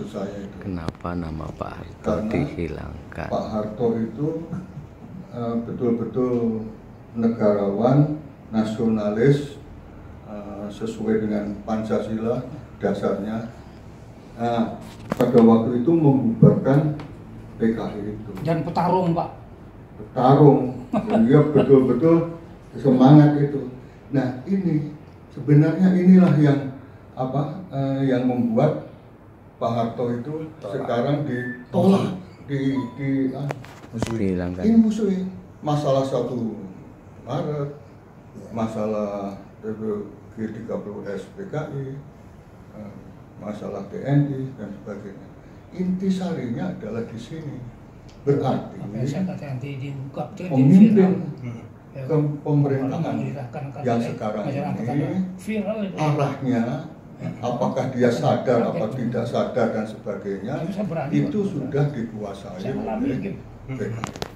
maksud saya itu. Kenapa nama Pak Harto Karena dihilangkan? Pak Harto itu betul-betul negarawan, nasionalis, sesuai dengan Pancasila dasarnya. Nah, pada waktu itu membubarkan PKI itu. Dan petarung, Pak. Petarung, dia betul-betul semangat itu. Nah, ini sebenarnya inilah yang yang membuat Pak Harto itu sekarang ditolak, dihilangkan. ini musuh masalah 1 Maret, masalah G30S PKI, masalah TNI dan sebagainya. Intisarinya adalah di sini. Berarti pemimpin pemerintahan yang sekarang ini arahnya, apakah dia sadar atau tidak sadar dan sebagainya, itu sudah dikuasai oleh PKI.